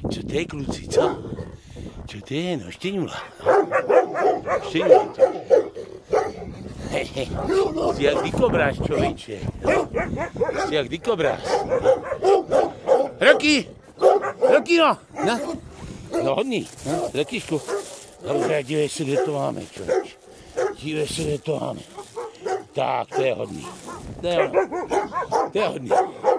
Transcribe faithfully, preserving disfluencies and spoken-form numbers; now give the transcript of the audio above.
Co to je, kluci, co? Co to je, no, štěňula. Štěňula to. Hehe, jsi jak dikobráz, člověče. Jsi jak dikobráz. Roky! Roky, no! No, no hodný, no, Rokyšku. Dobře, dívej se, kde to máme, člověče. Dívej se, kde to máme. Tak, to je hodný. To je, to je hodný.